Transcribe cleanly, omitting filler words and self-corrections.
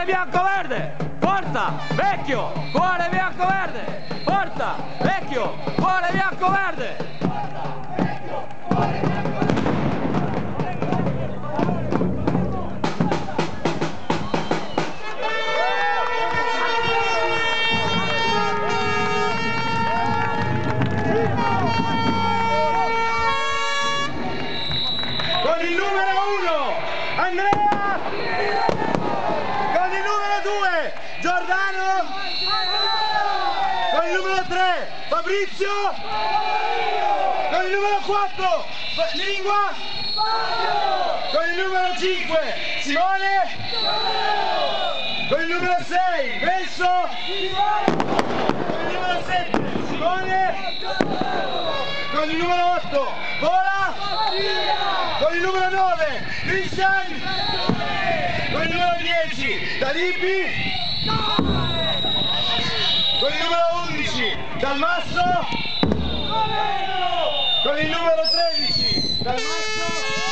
cuore bianco-verde, forza, vecchio, cuore bianco-verde, forza, vecchio, cuore bianco-verde. Con il numero 1 Andrea, con il numero 2 Giordano, con il numero 3 Fabrizio, con il numero 4 Lingua, con il numero 5 Simone, con il numero 6 Verso, con il numero 7 Simone, con il numero 8 Vola, con il numero 9 Christian, con il numero 10 Dalibbi, con il numero 11 Dalmasso, con il numero 13 Dalmasso.